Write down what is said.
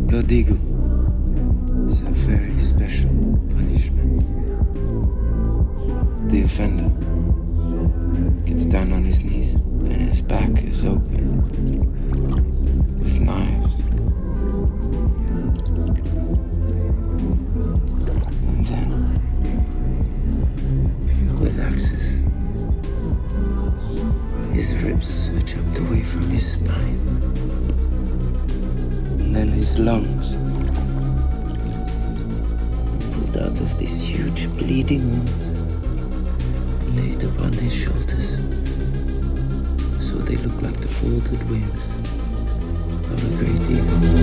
Blood eagle is a very special punishment. The offender gets down on his knees and his back is open with knives. And then with axes, his ribs are chopped away from his spine. And then his lungs pulled out of this huge bleeding wound, laid upon his shoulders, so they look like the folded wings of a great eagle.